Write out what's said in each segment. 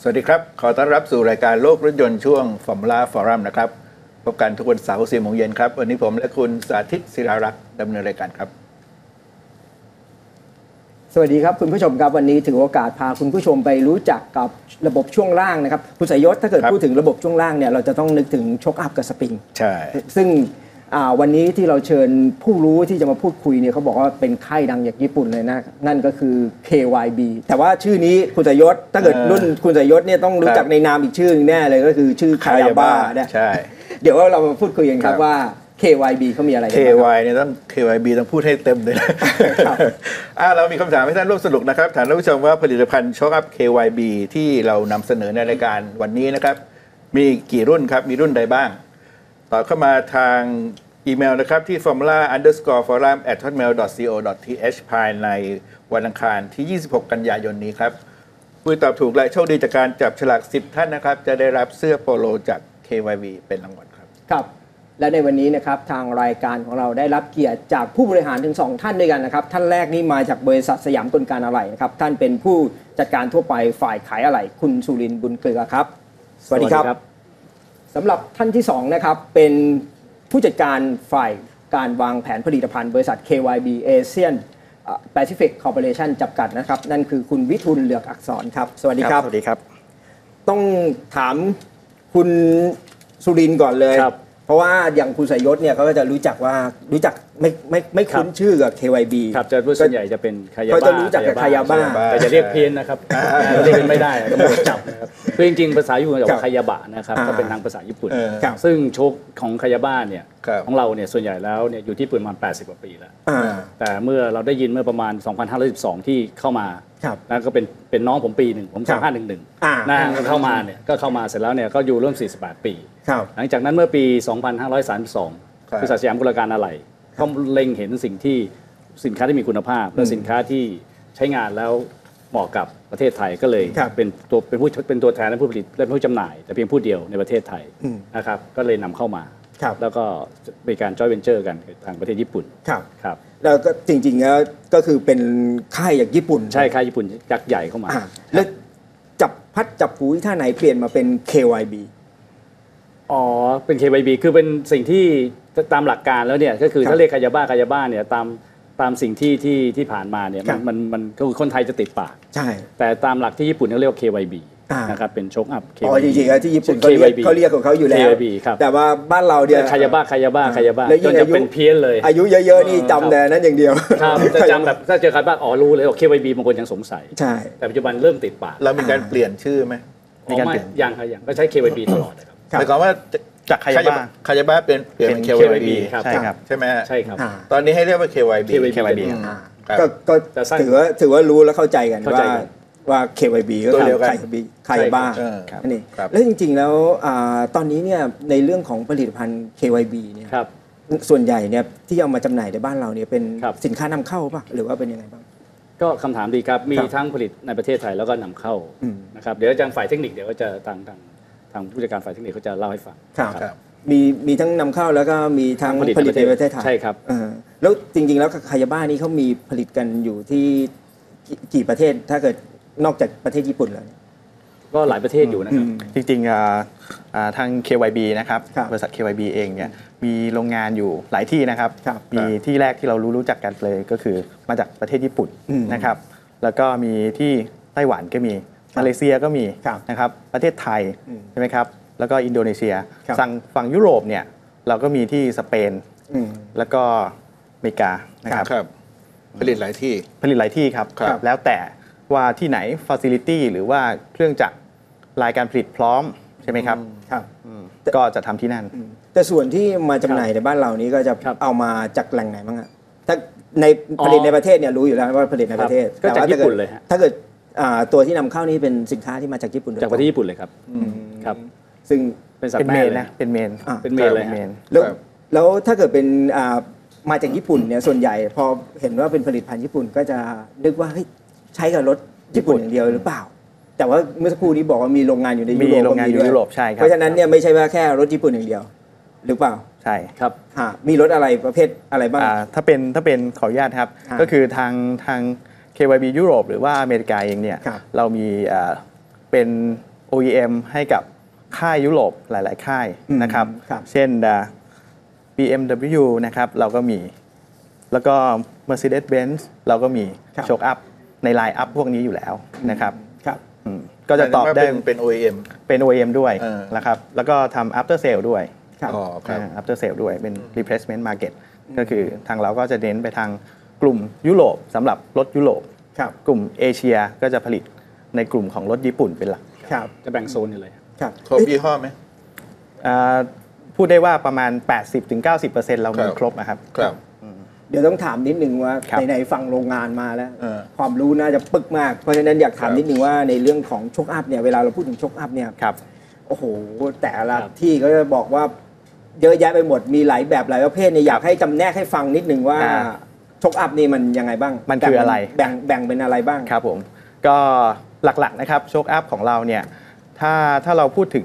สวัสดีครับขอต้อนรับสู่รายการโลกรถยนต์ช่วงฟอร์มูล่าฟอรัมนะครับพบกันทุกวันเสาร์ 4 โมงเย็นครับวันนี้ผมและคุณสาธิตศิรารักษ์ดำเนินรายการครับสวัสดีครับคุณผู้ชมครับวันนี้ถือโอกาสพาคุณผู้ชมไปรู้จักกับระบบช่วงล่างนะครับคุณสายยศถ้าเกิดพูดถึงระบบช่วงล่างเนี่ยเราจะต้องนึกถึงช็อคอัพกับสปริงใช่ซึ่งวันนี้ที่เราเชิญผู้รู้ที่จะมาพูดคุยเนี่ยเขาบอกว่าเป็นค่ายดังจากญี่ปุ่นเลยนะนั่นก็คือ KYB แต่ว่าชื่อนี้คุณสายยศถ้าเกิดรุ่นคุณสายยศเนี่ยต้องรู้จักในนามอีกชื่อนึงแน่เลยก็คือชื่อคายาบ้าใช่เดี๋ยวเรามาพูดคุยกันครับว่า KYB เขามีอะไร KY เนี่ยต้อง KYB ต้องพูดให้เต็มเลยนะเรามีคำถามให้ท่านร่วมสนุกนะครับถามท่านผู้ชมว่าผลิตภัณฑ์ช็อคอัพ KYB ที่เรานำเสนอในรายการวันนี้นะครับมีกี่รุ่นครับมีรุ่นใดบ้างตอบเข้ามาทางอีเมลนะครับที่ formula_forum@hotmail.co.th ภายในวันอังคารที่ 26 กันยายนนี้ครับผู้ตอบถูกและโชคดีจากการจับฉลาก 10 ท่านนะครับจะได้รับเสื้อโปโลจาก KYB เป็นรางวัลครับครับและในวันนี้นะครับทางรายการของเราได้รับเกียรติจากผู้บริหารถึง2ท่านด้วยกันนะครับท่านแรกนี่มาจากบริษัทสยามกลการอะไหล่นะครับท่านเป็นผู้จัดการทั่วไปฝ่ายขายอะไหล่คุณสุรินทร์บุญเกลือครับสวัสดีครับสำหรับท่านที่2นะครับเป็นผู้จัดการฝ่ายการวางแผนผลิตภัณฑ์บริษัท KYB Asian Pacific Corporation จำกัดนะครับนั่นคือคุณวิทูลเหลือกอักษรครับสวัสดีครับสวัสดีครับต้องถามคุณสุรินทร์ก่อนเลยเพราะว่าอย่างคุณสายยศเนี่ยเขาก็จะรู้จักไม่คุ้นชื่อกับ KYB ครับจะส่วนใหญ่จะเป็นคายาบ้าเขาจะรู้จักกับคายาบ้าแต่จะเรียกเพี้ยนนะครับเรียกไม่ได้ตำรวจจับนะครับคือจริงๆภาษาญี่ปุ่นจะบอกคายาบะนะครับก็เป็นทางภาษาญี่ปุ่นซึ่งโชคของคายาบ้าเนี่ยของเราเนี่ยส่วนใหญ่แล้วเนี่ยอยู่ที่ประมาณ80 กว่าปีแล้วแต่เมื่อเราได้ยินเมื่อประมาณ 2512 ที่เข้ามาแล้วก็เป็นน้องผมปีหนึ่งผม2511นะก็เข้ามาเนี่ยก็เข้ามาเสร็จแล้วเนี่ยก็อยู่ร่วม48 ปีหลังจากนั้นเมื่อปี 2532 บริษัทสยามกลการอะไหล่ก็เล็งเห็นสินค้าที่มีคุณภาพและสินค้าที่ใช้งานแล้วเหมาะกับประเทศไทยก็เลยเป็นตัวแทนและผู้ผลิตและผู้จำหน่ายแต่เพียงผู้เดียวในประเทศไทยนะครับก็เลยนำเข้ามาแล้วก็เป็นการ joint venture กันทางประเทศญี่ปุ่นครับแล้วก็จริงๆแล้วก็คือเป็นค่ายจากญี่ปุ่นใช่ค่ายญี่ปุ่นยักษ์ใหญ่เข้ามาแล้วจับหูท่าไหนเปลี่ยนมาเป็น KYB เป็น KYB คือเป็นสิ่งที่ตามหลักการแล้วเนี่ยก็คือถ้าเรียกคายาบ้าเนี่ยตามสิ่งที่ผ่านมาเนี่ยมันก็คือคนไทยจะติดปากใช่แต่ตามหลักที่ญี่ปุ่นเขาเรียกว่า KYB นะครับเป็นโชคอัพ KYB จริงๆที่ญี่ปุ่นเขาเรียกของเขาอยู่แล้ว KYB ครับแต่ว่าบ้านเราเนี่ยคายาบ้าจนจะเป็นเพี้ยนเลยอายุเยอะๆนี่จำแต่นั้นอย่างเดียวครับจะจำแบบถ้าเจอคายาบ้ารู้เลยว่า KYB บางคนยังสงสัยใช่แต่ปัจจุบันเริ่มติดปากแล้วมีการเปลี่ยนชื่อไหมมีการเปลี่ยนยังก็ใช้ KYB ตลอดนะครับหมายความว่าจากคายาบ้าเป็นKYB ใช่ครับใช่ไหมใช่ครับตอนนี้ให้เรียกว่า KYB ก็ถือว่ารู้และเข้าใจกันว่า KYB ก็คือคายาบ้าอันนี้แล้วจริงๆแล้วตอนนี้เนี่ยในเรื่องของผลิตภัณฑ์ KYB เนี่ยส่วนใหญ่เนี่ยที่เอามาจำหน่ายในบ้านเราเนี่ยเป็นสินค้านำเข้าป่ะหรือว่าเป็นยังไงบ้างก็คำถามดีครับมีทั้งผลิตในประเทศไทยแล้วก็นำเข้านะครับเดี๋ยวอาจารย์ฝ่ายเทคนิคเดี๋ยวก็จะทางผู้จัดการฝ่ายเทคนิคเขาจะเล่าให้ฟังครับมีทั้งนำเข้าแล้วก็มีทั้งผลิตในประเทศไทยใช่ครับแล้วจริงๆแล้วคายาบ้านี่เขามีผลิตกันอยู่ที่กี่ประเทศถ้าเกิดนอกจากประเทศญี่ปุ่นแล้วก็หลายประเทศอยู่นะครับจริงๆทาง KYB นะครับบริษัท KYB เองเนี่ยมีโรงงานอยู่หลายที่นะครับมีที่แรกที่เรารู้จักกันเลยก็คือมาจากประเทศญี่ปุ่นนะครับแล้วก็มีที่ไต้หวันก็มีมาเลเซียก็มีนะครับประเทศไทยใช่ไหมครับแล้วก็อินโดนีเซียฝั่งยุโรปเนี่ยเราก็มีที่สเปนแล้วก็อเมริกานะครับผลิตหลายที่ครับแล้วแต่ว่าที่ไหน facility หรือว่าเครื่องจักรรายการผลิตพร้อมใช่ไหมครับก็จะทำที่นั่นแต่ส่วนที่มาจำหน่ายในบ้านเรานี้ก็จะเอามาจากแหล่งไหนบ้างถ้าในผลิตในประเทศเนี่ยรู้อยู่แล้วว่าผลิตในประเทศก็จากญี่ปุ่นเลยถ้าเกิดตัวที่นำเข้านี้เป็นสินค้าที่มาจากญี่ปุ่นจากประเทศญี่ปุ่นเลยครับซึ่งเป็นเมนนะเป็นเมนเลยแล้วถ้าเกิดเป็นมาจากญี่ปุ่นเนี่ยส่วนใหญ่พอเห็นว่าเป็นผลิตภัณฑ์ญี่ปุ่นก็จะนึกว่าใช้กับรถญี่ปุ่นอย่างเดียวหรือเปล่าแต่ว่าเมื่อสักครู่นี้บอกว่ามีโรงงานอยู่ในยุโรปใช่ครับเพราะฉะนั้นเนี่ยไม่ใช่ว่าแค่รถญี่ปุ่นอย่างเดียวหรือเปล่าใช่ครับมีรถอะไรประเภทอะไรบ้างถ้าเป็นขออนุญาตครับก็คือทาง KYB ยุโรปหรือว่าอเมริกาเองเนี่ยเรามีเป็น OEM ให้กับค่ายยุโรปหลายๆค่ายนะครับเช่น BMW นะครับเราก็มีแล้วก็ Mercedes-Benz เราก็มีโชคอัพในไลน์อัพพวกนี้อยู่แล้วนะครับก็จะตอบได้เป็น OEM เป็น OEM ด้วยนะครับแล้วก็ทำ after sale ด้วยafter sale ด้วยเป็น replacement market ก็คือทางเราก็จะเน้นไปทางกลุ่มยุโรปสำหรับรถยุโรปกลุ่มเอเชียก็จะผลิตในกลุ่มของรถญี่ปุ่นเป็นหลักจะแบ่งโซนอยู่เลยครบยี่ห้อไหมพูดได้ว่าประมาณ 80-90% เรามีครบนะครับเดี๋ยวต้องถามนิดนึงว่าในฝั่งโรงงานมาแล้วความรู้น่าจะปึกมากเพราะฉะนั้นอยากถามนิดนึงว่าในเรื่องของโชคอัพเนี่ยเวลาเราพูดถึงโชคอัพเนี่ยโอ้โหแต่ละที่ก็จะบอกว่าเยอะแยะไปหมดมีหลายแบบหลายประเภทเนี่ยอยากให้จำแนกให้ฟังนิดนึงว่าโชคอัพนี่มันยังไงบ้างมันคืออะไรแบ่งเป็นอะไรบ้างครับผมก็หลักๆนะครับโชคอัพของเราเนี่ยถ้าเราพูดถึง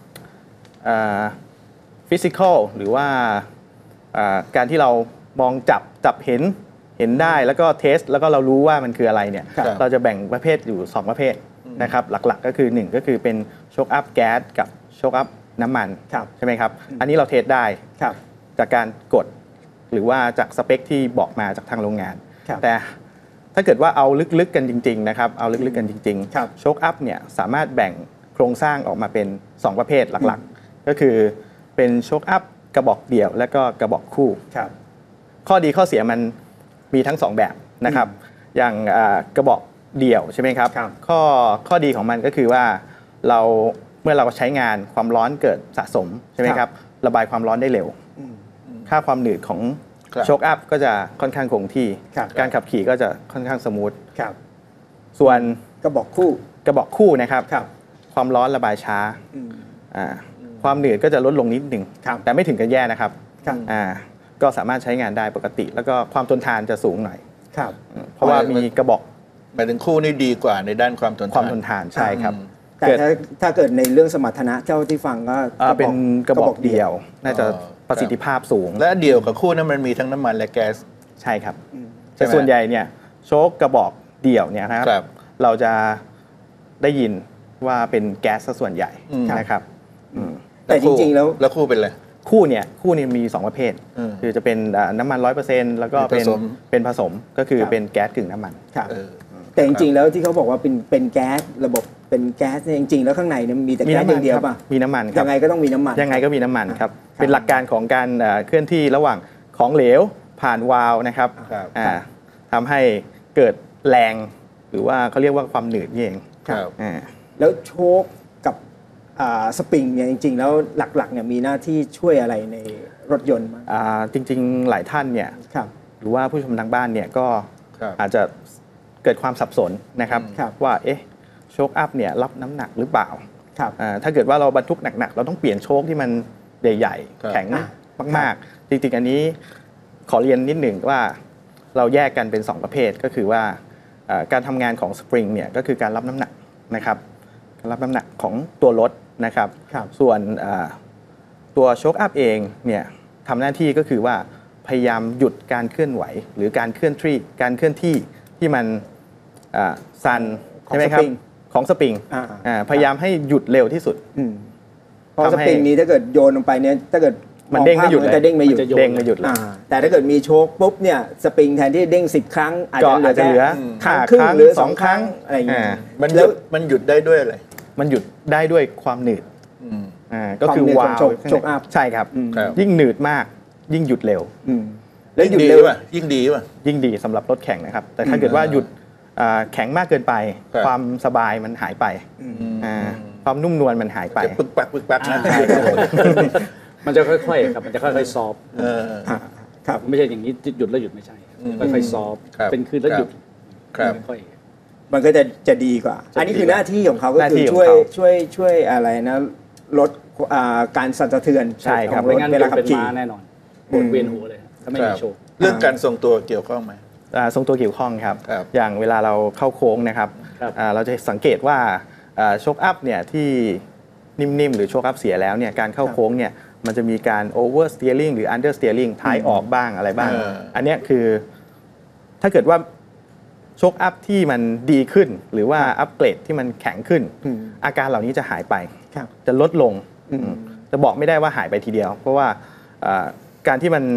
ฟิสิกอลหรือว่าการที่เรามองจับเห็นได้แล้วก็เทสแล้วก็เรารู้ว่ามันคืออะไรเนี่ยเราจะแบ่งประเภทอยู่2ประเภทนะครับหลักๆก็คือ1ก็คือเป็นโชคอัพแก๊สกับโชคอัพน้ำมันใช่ไหมครับอันนี้เราเทสได้จากการกดหรือว่าจากสเปคที่บอกมาจากทางโรงงานแต่ถ้าเกิดว่าเอาลึกๆกันจริงๆนะครับเอาลึกๆกันจริงๆโชคอัพเนี่ยสามารถแบ่งโครงสร้างออกมาเป็น2ประเภทหลักๆก็คือเป็นโชคอัพกระบอกเดี่ยวและก็กระบอกคู่ข้อดีข้อเสียมันมีทั้ง2แบบนะครับอย่างกระบอกเดี่ยวใช่ไหมครับข้อดีของมันก็คือว่าเมื่อเราใช้งานความร้อนเกิดสะสมใช่ไหมครับระบายความร้อนได้เร็วค่าความหนืดของโชคอัพก็จะค่อนข้างคงที่การขับขี่ก็จะค่อนข้างสมูทส่วนกระบอกคู่นะครับความร้อนระบายช้าความหนืดก็จะลดลงนิดหนึ่งแต่ไม่ถึงกับแย่นะครับก็สามารถใช้งานได้ปกติแล้วก็ความทนทานจะสูงหน่อยเพราะว่ามีกระบอกหมายถึงคู่นี่ดีกว่าในด้านความทนทานใช่ครับแต่ถ้าเกิดในเรื่องสมรรถนะเจ้าที่ฟังก็เป็นกระบอกเดี่ยวน่าจะประสิทธิภาพสูงและเดี่ยวกับคู่นั้นมันมีทั้งน้ำมันและแก๊สใช่ครับแต่ส่วนใหญ่เนี่ยโชคกระบอกเดี่ยวเนี่ยนะครับเราจะได้ยินว่าเป็นแก๊สส่วนใหญ่นะครับแต่จริงๆแล้วคู่เป็นอะไรคู่นี่มี2ประเภทคือจะเป็นน้ำมัน 100% แล้วก็เป็นผสมก็คือเป็นแก๊สกึ่งน้ำมันแต่จริงๆแล้วที่เขาบอกว่าเป็นแก๊สระบบเป็นแก๊สเนี่ยจริงๆแล้วข้างในเนี่ยมีแต่แก๊สอย่างเดียวป่ะมีน้ำมันยังไงก็ต้องมีน้ำมันยังไงก็มีน้ำมันครับเป็นหลักการของการเคลื่อนที่ระหว่างของเหลวผ่านวาล์วนะครับทำให้เกิดแรงหรือว่าเขาเรียกว่าความหนืดนี่เองแล้วโชคกับสปริงเนี่ยจริงๆแล้วหลักๆเนี่ยมีหน้าที่ช่วยอะไรในรถยนต์มั้ยจริงๆหลายท่านเนี่ยหรือว่าผู้ชมทางบ้านเนี่ยก็อาจจะเกิดความสับสนนะครับว่าโชคอัพเนี่ยรับน้ำหนักหรือเปล่าถ้าเกิดว่าเราบรรทุกหนักๆเราต้องเปลี่ยนโชคที่มันใหญ่ๆแข็งมากๆจริงๆอันนี้ขอเรียนนิดหนึ่งว่าเราแยกกันเป็น2ประเภทก็คือว่าการทำงานของสปริงเนี่ยก็คือการรับน้ำหนักนะครับรับน้ำหนักของตัวรถนะครับส่วนตัวโชคอัพเองเนี่ยทำหน้าที่ก็คือว่าพยายามหยุดการเคลื่อนไหวหรือการเคลื่อนที่ที่มันซันใช่ไหมครับของสปริงพยายามให้หยุดเร็วที่สุดเพราะสปริงนี้ถ้าเกิดโยนลงไปเนี่ยถ้าเกิดมันเด้งไม่หยุดเลยเด้งไม่หยุดเลยแต่ถ้าเกิดมีโชคปุ๊บเนี่ยสปริงแทนที่เด้ง10 ครั้งอาจจะเหลือครั้งครึ่งหรือ2 ครั้งอะไรอย่างเงี้ยมันหยุดได้ด้วยอะไรมันหยุดได้ด้วยความหนืดก็คือวาล์วโชคอัพใช่ครับยิ่งหนืดมากยิ่งหยุดเร็วแล้วหยุดเร็วยิ่งดีสำหรับรถแข่งนะครับแต่ถ้าเกิดว่าหยุดแข็งมากเกินไปความสบายมันหายไปความนุ่มนวลมันหายไปปึกปักนะมันจะค่อยๆครับมันจะค่อยๆซอฟไม่ใช่อย่างนี้หยุดแล้วหยุดไม่ใช่ค่อยๆซอฟเป็นคืนแล้วหยุดค่อยมันก็จะดีกว่าอันนี้คือหน้าที่ของเขาก็คือช่วยอะไรนะลดการสั่นสะเทือนใช่ครับเวลาขับขี่แน่นอนปวดเวียนหัวเลยถ้าไม่มีโชคเรื่องการทรงตัวเกี่ยวข้องไหมทรงตัวเกี่ยวข้องครับอย่างเวลาเราเข้าโค้งนะครับเราจะสังเกตว่าโชคอัพเนี่ยที่นิ่มๆหรือโชคอัพเสียแล้วเนี่ยการเข้าโค้งเนี่ยมันจะมีการโอเวอร์สเตียริงหรืออันเดอร์สเตียริงท้ายออกบ้างอะไรบ้างอันนี้คือถ้าเกิดว่าโชคอัพที่มันดีขึ้นหรือว่าอัปเกรดที่มันแข็งขึ้นอาการเหล่านี้จะหายไปจะลดลงจะบอกไม่ได้ว่าหายไปทีเดียวเพราะว่าการที่มัน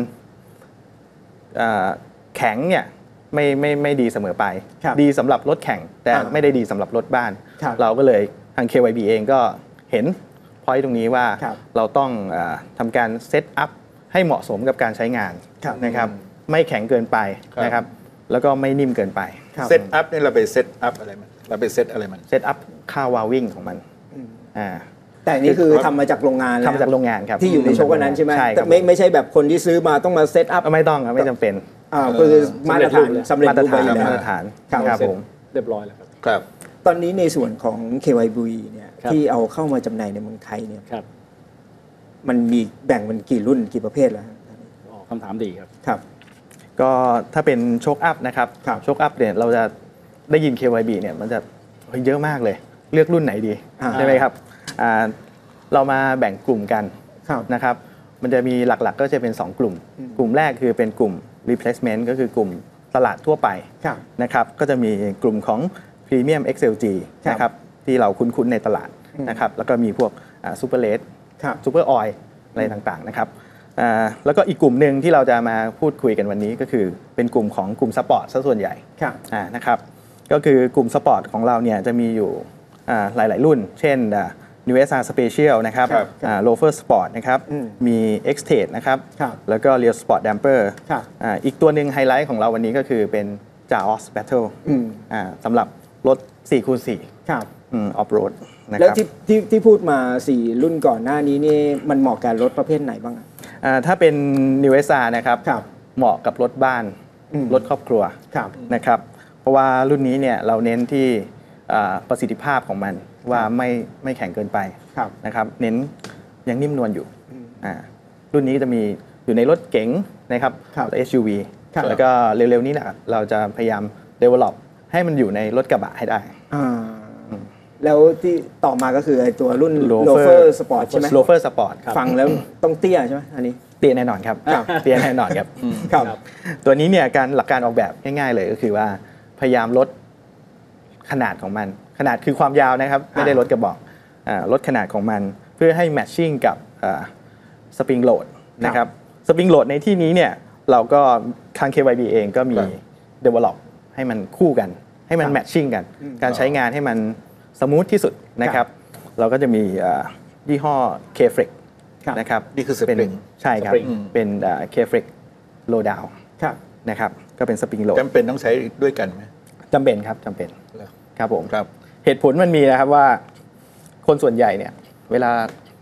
แข็งเนี่ยไม่ดีเสมอไปดีสำหรับรถแข่งแต่ไม่ได้ดีสำหรับรถบ้านเราก็เลยทาง KYB เองก็เห็นพอยต์ตรงนี้ว่าเราต้องทำการเซตอัพให้เหมาะสมกับการใช้งานนะครับไม่แข็งเกินไปนะครับแล้วก็ไม่นิ่มเกินไปเซตอัพนี่เราไปเซตอัพอะไรมันเราไปเซตอะไรมันเซตอัพค่าวาวิ่งของมันแต่นี่คือทำมาจากโรงงานทำมาจากโรงงานครับที่อยู่ในโชคนั้นใช่ไหมใช่ครับไม่ใช่แบบคนที่ซื้อมาต้องมาเซตอัพไม่ต้องครับไม่จำเป็นคือมาตรฐานสำเร็จรูปแบบมาตรฐานครับผมเรียบร้อยแล้วครับตอนนี้ในส่วนของ KYB เนี่ยที่เอาเข้ามาจำหน่ายในเมืองไทยเนี่ยมันมีแบ่งเป็นกี่รุ่นกี่ประเภทแล้วคำถามดีครับครับก็ถ้าเป็นโชคอัพนะครับโชคอัพเนี่ยเราจะได้ยิน KYB เนี่ยมันจะเยอะมากเลยเลือกรุ่นไหนดีใช่ไหมครับเรามาแบ่งกลุ่มกันนะครับมันจะมีหลักๆก็จะเป็น 2 กลุ่มกลุ่มแรกคือเป็นกลุ่ม replacement ก็คือกลุ่มตลาดทั่วไปนะครับก็จะมีกลุ่มของ Premium XLG นะครับที่เราคุ้นๆในตลาดนะครับแล้วก็มีพวกSuper Red Super Oil อะไรต่างๆนะครับแล้วก็อีกกลุ่มหนึ่งที่เราจะมาพูดคุยกันวันนี้ก็คือเป็นกลุ่มของกลุ่มสปอร์ตซะส่วนใหญ่นะครับก็คือกลุ่มสปอร์ตของเราเนี่ยจะมีอยู่หลายๆรุ่นเช่นNew SR Special นะครับLoafer Sport นะครับมี X-Tate นะครับแล้วก็ Real Sport Damper อีกตัวหนึ่งไฮไลท์ของเราวันนี้ก็คือเป็น Jaos Battle สำหรับรถ 4x4 Off-road นะครับแล้วที่พูดมา4รุ่นก่อนหน้านี้นี่มันเหมาะกับรถประเภทไหนบ้างถ้าเป็น New SR นะครับเหมาะกับรถบ้านรถครอบครัวนะครับเพราะว่ารุ่นนี้เนี่ยเราเน้นที่ประสิทธิภาพของมันว่าไม่แข็งเกินไปนะครับเน้นยังนิ่มนวลอยู่รุ่นนี้จะมีอยู่ในรถเก๋งนะครับ SUV แล้วก็เร็วๆนี้นะเราจะพยายาม develop ให้มันอยู่ในรถกระบะให้ได้แล้วที่ต่อมาก็คือตัวรุ่น Loafer Sport ใช่ไหม Loafer Sport ฟังแล้วต้องเตี้ยใช่ไหมอันนี้เตี้ยแน่นอนครับเตี้ยแน่นอนครับตัวนี้เนี่ยหลักการออกแบบง่ายๆเลยก็คือว่าพยายามลดขนาดของมันขนาดคือความยาวนะครับไม่ได้ลดกระบอกลดขนาดของมันเพื่อให้แมทชิ่งกับสปริงโหลดนะครับสปริงโหลดในที่นี้เนี่ยเราก็ทาง KYB เองก็มี develop ให้มันคู่กันให้มันแมทชิ่งกันการใช้งานให้มันสมูทที่สุดนะครับเราก็จะมียี่ห้อ K-Flex นะครับนี่คือสปริงใช่ครับเป็น K-Flex Low Down นะครับก็เป็นสปริงโหลดจำเป็นต้องใช้ด้วยกันไหมจำเป็นครับจำเป็นครับผมเหตุผลมันมีนะครับว่าคนส่วนใหญ่เนี่ยเวลา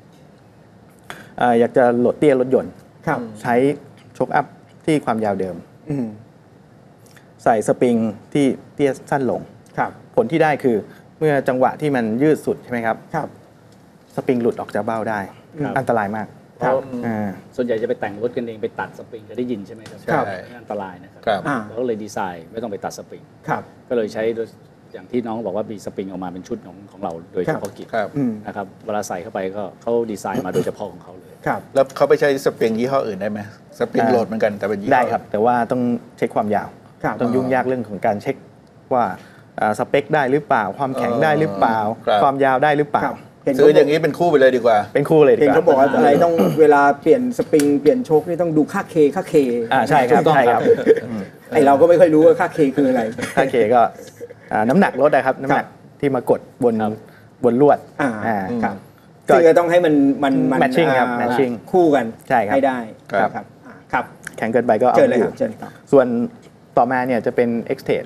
อยากจะโหลดเตี้ยรถยนต์ใช้โชคอัพที่ความยาวเดิมใส่สปริงที่เตี้ยสั้นลงผลที่ได้คือเมื่อจังหวะที่มันยืดสุดใช่ไหมครับสปริงหลุดออกจากเบ้าได้อันตรายมากส่วนใหญ่จะไปแต่งรถกันเองไปตัดสปริงจะได้ยินใช่ไหมครับอันตรายนะครับเราก็เลยดีไซน์ไม่ต้องไปตัดสปริงก็เลยใช้อย่างที่น้องบอกว่ามีสปริงออกมาเป็นชุดของเราโดยเฉพาะกิจนะครับเวลาใส่เข้าไปก็เขาดีไซน์มาโดยเฉพาะของเขาเลยแล้วเขาไปใช้สปริงยี่ห้ออื่นได้ไหมสปริงโหลดเหมือนกันแต่เป็นยี่ห้อได้ครับแต่ว่าต้องเช็คความยาวต้องยุ่งยากเรื่องของการเช็คว่าสเปคได้หรือเปล่าความแข็งได้หรือเปล่าความยาวได้หรือเปล่าซื้ออย่างนี้เป็นคู่ไปเลยดีกว่าเป็นคู่เลยดีกว่าเขาบอกว่าอะไรต้องเวลาเปลี่ยนสปริงเปลี่ยนโชคนี่ต้องดูค่าเคใช่ครับใช่ครับไอเราก็ไม่ค่อยรู้ว่าค่าเคคืออะไรค่าเคก็น้ำหนักรถนะครับน้ำหนักที่มากดบนลวดครับซึ่งก็ต้องให้มันแมทชิ่งครับแมทชิ่งคู่กันให้ได้ครับแข็งเกินไปก็เอาอยู่ส่วนต่อมาเนี่ยจะเป็น X-Tate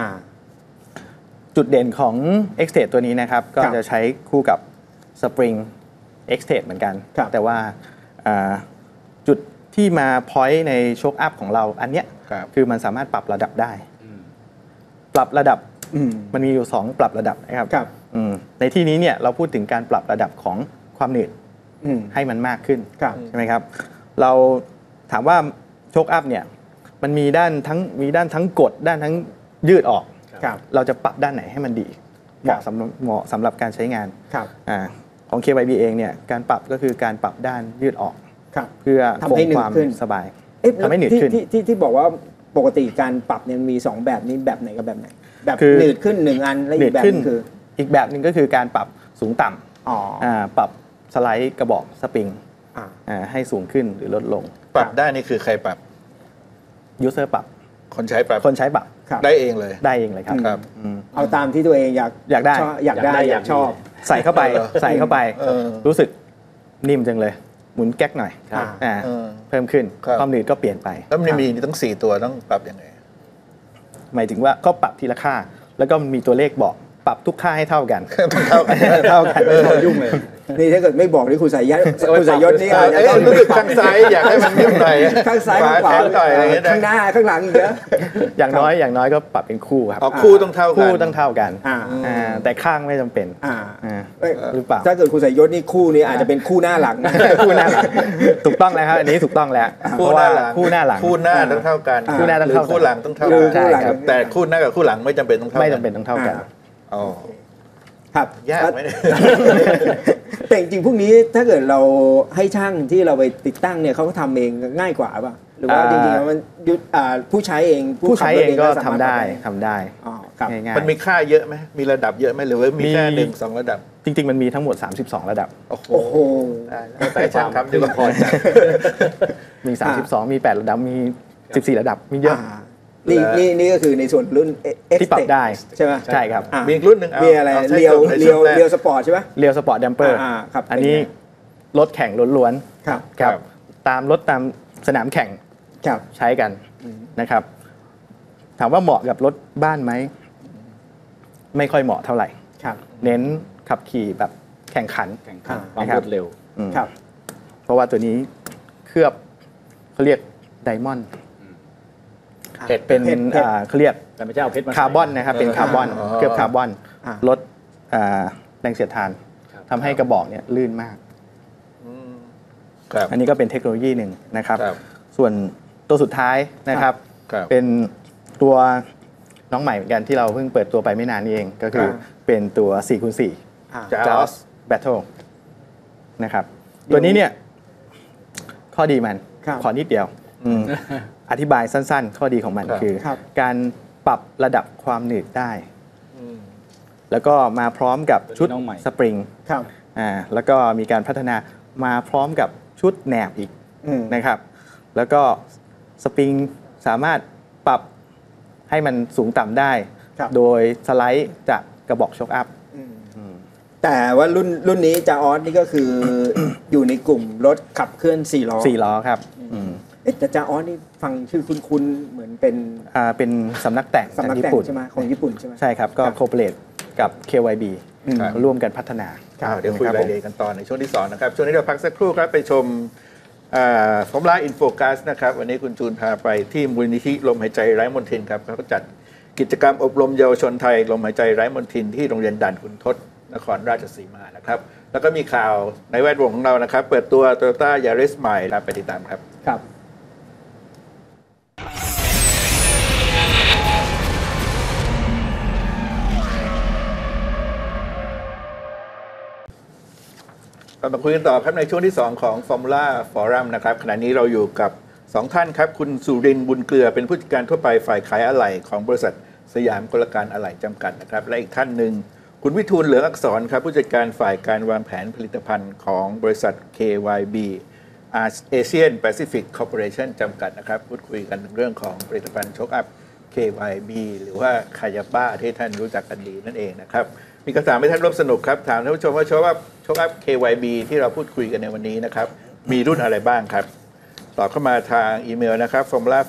จุดเด่นของ X-Tate ตัวนี้นะครับก็จะใช้คู่กับสปริง X-Tate เหมือนกันแต่ว่าจุดที่มา point ในโชคอัพของเราอันเนี้ยคือมันสามารถปรับระดับได้ปรับระดับมันมีอยู่2ปรับระดับนะครับในที่นี้เนี่ยเราพูดถึงการปรับระดับของความหนืดให้มันมากขึ้นใช่ไหมครับเราถามว่าโชคอัพเนี่ยมันมีด้านทั้งกดด้านทั้งยืดออกเราจะปรับด้านไหนให้มันดีเหมาะสำหรับการใช้งานของ KYB เองเนี่ยการปรับก็คือการปรับด้านยืดออกเพื่อคงความสบายทำให้หนืดขึ้นที่บอกว่าปกติการปรับเนี่ยมี2แบบนี้แบบไหนกับแบบไหนแบบคือหนืดขึ้น1อันและอีกแบบนึงคืออีกแบบหนึ่งก็คือการปรับสูงต่อ๋อำปรับสไลด์กระบอกสปริงอ่าให้สูงขึ้นหรือลดลงปรับได้นี่คือใครปรับยูเซอร์ปรับคนใช้ปรับคนใช้ปรับครับได้เองเลยได้เองเลยครับครับอืมเอาตามที่ตัวเองอยากได้ชอบอยากได้อยากชอบใส่เข้าไปใส่เข้าไปเออรู้สึกนิ่มจังเลย หมุนแก๊กหน่อยครับเออเพิ่มขึ้นครับความหนืดก็เปลี่ยนไปแล้วมันมีทั้ง4ตัวต้องปรับยังไงหมายถึงว่าก็ปรับทีละค่า แล้วก็มีตัวเลขบอกปรับทุกค่าให้เท่ากันต้องเท่ากันเท่ากันยุ่งเลยนี่ถ้าเกิดไม่บอกนี่คุณสายยศคุณสายยศนี่อาจจะเอ้ยต้องรู้สึกข้างซ้ายอยากให้มันนิ่มหน่อยข้างซ้ายข้างขวาแขนหน่อยอะไรอย่างเงี้ยข้างหน้าข้างหลังอีกเยอะอย่างน้อยก็ปรับเป็นคู่ครับเอาคู่ต้องเท่ากันคู่ต้องเท่ากันอ่าแต่ข้างไม่จำเป็นอ่าอ่าเอ้ยหรือเปล่าถ้าเกิดคุณสายยศนี่คู่นี้อาจจะเป็นคู่หน้าหลังคู่หน้าหลังถูกต้องแล้วครับอันนี้ถูกต้องแล้วคู่เพราะหว่าน้าหลังคู่หน้าหลังคู่หน้าต้องเท่ากันคู่หน้าต้องหรือเท่ากันคู่หลังต้องเท่าหรือกันคู่หลังครับแต่คู่หน้ากับคู่หลังไม่จำเป็นต้องเท่ากันไม่จำเป็นต้องเท่ากันอ๋อครับยากไหมเนี่ยแต่จริงๆพวกนี้ถ้าเกิดเราให้ช่างที่เราไปติดตั้งเนี่ยเขาก็ทำเองง่ายกว่าป่ะหรือว่าจริงๆแล้วมันผู้ใช้เองผู้ใช้เองก็ขับรถทำได้สามารถทำได้อ๋อครับง่ายมันมีค่าเยอะไหมมีระดับเยอะไหมหรือว่ามีแค่หนึ่งสองระดับๆจริง ๆ มันมีทั้งหมด 32 ระดับโอ้โหโอ้โหตายแล้วแต่ช่างทำดีกว่าพอใจมี 32 มี 8 ระดับมี 14 ระดับมีเยอะนี่ก็คือในส่วนรุ่น X ที่ปรับได้ใช่ไหมใช่ครับมีอีกรุ่นหนึ่งมีอะไราใช้เรียวในเรีช่ยวงแรกเรียวสปอร์ตใช่ไหมเรียวสปอร์ตดัมเปอร์ครับอันนี้รถแข่งล้วนครับๆครับตามรถตามสนามแข่งครับใช้กันนะครับ ถามว่าเหมาะกับรถบ้านไหม ไม่ค่อยเหมาะเท่าไหร่ครับเน้นขับขี่แบบแข่งขันแข่งขันอ่าความรวดเร็วอืมครับเพราะว่าตัวนี้เคลือบเขาเรียกไดมอนด์เห็ดเป็นเห็ดเขาเรียกแต่ไม่ใช่เอาเพชรมาคาร์บอนนะครับเป็นคาร์บอนอ๋อเคลือบคาร์บอนอ่าลดแรงเสียดทานครับทำให้กระบอกเนี่ยลื่นมากครับอันนี้ก็เป็นเทคโนโลยีหนึ่งนะครับครับส่วนตัวสุดท้ายนะครับครับเป็นตัวน้องใหม่เหมือนกันที่เราเพิ่งเปิดตัวไปไม่นานนี้เอง ก็คือครับเป็นตัว 4x4 Jaws Jaws Battle นะครับ ตัวนี้เนี่ย ข้อดีมันครับขอนิดเดียวอธิบายสั้นๆ ข้อดีของมันครับคือครับการปรับระดับความหนืดได้ แล้วก็มาพร้อมกับชุดน้องใหม่สปริงครับแล้วก็มีการพัฒนามาพร้อมกับชุดแหนบอีกอืมนะครับ แล้วก็สปริงสามารถปรับให้มันสูงต่ำได้ครับโดยสไลด์จากกระบอกช็อคอัพแต่ว่ารุ่นนี้จาออสนี่ก็คือ อยู่ในกลุ่มรถขับเคลื่อน4ล้อ 4 ล้อครับอืมเอ๊ะแต่จาออสนี่ฟังชื่อคุ้นๆเหมือนเป็นเป็นสำนักแต่งสำนักจากแต่ญี่งปุ่นใช่ไหมของญี่ปุ่นใช่ไหมใช่ครับ ก็ครับโคเปเลตกับ KYB ครับร่วมกันพัฒนาเดี๋ยวคุยนะรายรับละเอียดกันต่อในช่วงที่ 2 นะครับ ช่วงนี้เราพักสักครู่ครับ ไปชมฟอร์มูล่าอินโฟกัสนะครับ วันนี้คุณจูนพาไปที่มูลนิธิลมหายใจไร้มลทินครับเขาก็จัดกิจกรรมอบรมเยาวชนไทย ลมหายใจไร้มลทินที่โรงเรียนด่านขุนทดนครราชสีมานะครับ แล้วก็มีข่าวในแวดวงของเรานะครับ เปิดตัว Toyota Yaris ใหม่ไปติดตามครับครับเรามาคุยกันต่อครับในช่วงที่ 2 ของ Formula Forum นะครับขณะนี้เราอยู่กับ 2 ท่านครับ คุณสุรินทร์บุญเกลือเป็นผู้จัดการทั่วไปฝ่ายขายอะไหล่ของบริษัทสยามกลการอะไหล่จำกัดนะครับและอีกท่านหนึ่งคุณวิทูลเหลืองอักษรครับผู้จัดการฝ่ายการวางแผนผลิตภัณฑ์ของบริษัท KYB Asian Pacific Corporation จำกัดนะครับพูดคุยกันเรื่องของผลิตภัณฑ์โชคอัพ KYB หรือว่าคายาบ้าที่ท่านรู้จักกันดีนั่นเองนะครับมีคำถามให้ท่านร่วมสนุกครับถามท่านผู้ชมว่าโชคอัพ KYB ที่เราพูดคุยกันในวันนี้นะครับมีรุ่นอะไรบ้างครับตอบเข้ามาทางอีเมลนะครับ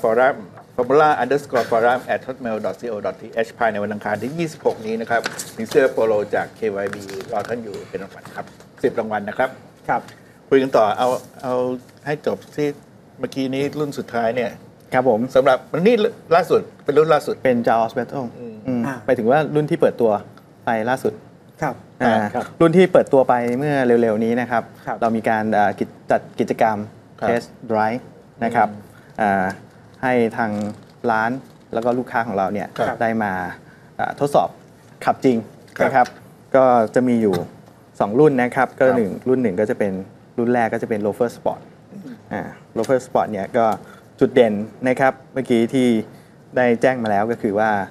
formula_forum@hotmail.co.th ภายในวันอังคารที่ 26 นี้นะครับมีเสื้อโปโลจาก KYB รอท่านอยู่เป็นรางวัลครับ10 รางวัลนะครับครับคุยกันต่อเอาให้จบที่เมื่อกี้นี้รุ่นสุดท้ายเนี่ยครับผมสำหรับมันนี่ล่าสุดเป็นรุ่นล่าสุดเป็น Jaws Battle อ่าไปถึงว่ารุ่นที่เปิดตัวไปล่าสุดครับครับรุ่นที่เปิดตัวไปเมื่อเร็วๆนี้นะครับครับเรามีการจัดกิจกรรมครับ Test Drive นะครับให้ทางร้านแล้วก็ลูกค้าของเราเนี่ยครับได้มาทดสอบขับจริงครับนะครับ ก็จะมีอยู่ 2 รุ่นนะครับ ก็รุ่นหนึ่งก็จะเป็นรุ่นแรกก็จะเป็น Loafer Sport Loafer Sport เนี่ยก็จุดเด่นนะครับเมื่อกี้ที่ได้แจ้งมาแล้วก็คือว่า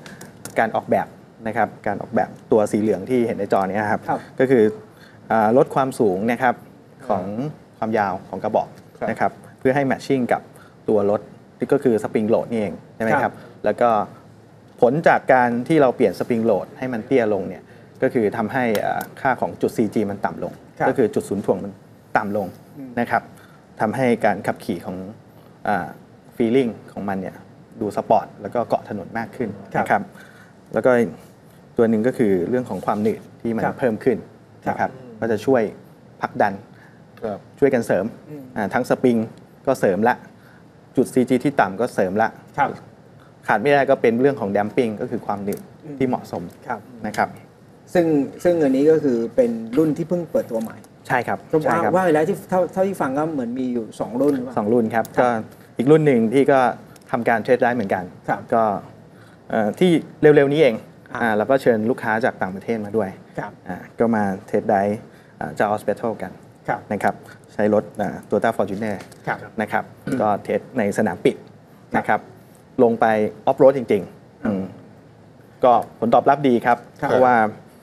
การออกแบบนะครับการออกแบบตัวสีเหลืองที่เห็นในจอนี้ครับก็คือลดความสูงนะครับของความยาวของกระบอกนะครับเพื่อให้แมทชิ่งกับตัวรถที่ก็คือสปริงโหลดนี่เองใช่ไหมครับแล้วก็ผลจากการที่เราเปลี่ยนสปริงโหลดให้มันเตี้ยลงเนี่ยก็คือทำให้ค่าของจุด CG มันต่ำลงก็คือจุดศูนย์ถ่วงมันต่ำลงนะครับทำให้การขับขี่ของฟีลลิ่งของมันเนี่ยดูสปอร์ตแล้วก็เกาะถนนมากขึ้นนะครับแล้วก็ตัวหนึ่งก็คือเรื่องของความหนืดที่มันเพิ่มขึ้นนะครับก็จะช่วยผลักดันช่วยกันเสริมทั้งสปริงก็เสริมละจุด CG ที่ต่ำก็เสริมละขาดไม่ได้ก็เป็นเรื่องของ damping ก็คือความหนืดที่เหมาะสมนะครับซึ่งอันนี้ก็คือเป็นรุ่นที่เพิ่งเปิดตัวใหม่ใช่ครับว่าแล้วที่เท่าที่ฟังก็เหมือนมีอยู่2รุ่น 2รุ่นครับก็อีกรุ่นหนึ่งที่ก็ทำการเทสได้เหมือนกันก็ที่เร็วๆนี้เองแล้วก็เชิญลูกค้าจากต่างประเทศมาด้วยก็มาเทสได้จากออสเปโตกันนะครับใช้รถToyota Fortuner นะครับก็เทสในสนามปิดนะครับลงไปออฟโรดจริงๆก็ผลตอบรับดีครับเพราะว่า